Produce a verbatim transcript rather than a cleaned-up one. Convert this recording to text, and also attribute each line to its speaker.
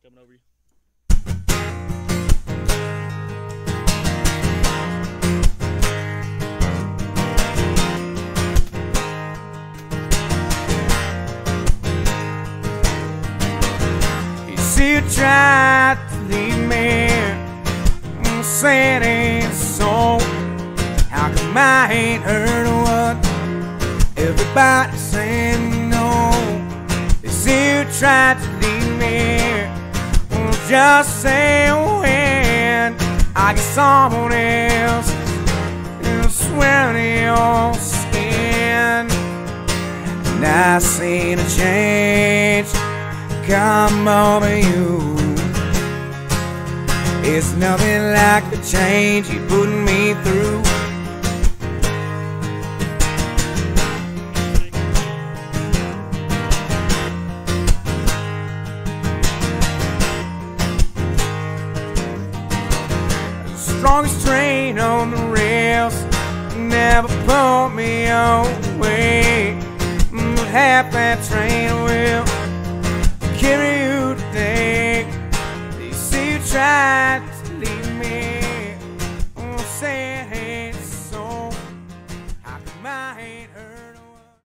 Speaker 1: coming over you.
Speaker 2: You see, you tried to leave me, said ain't so. How come I ain't heard what everybody's saying? No, they say you tried to leave me. Well, just say when I get someone else and swear to your skin. And I seen a change come over you. It's nothing like the change you put me through. Strongest train on the rails never pulled me away. Half that train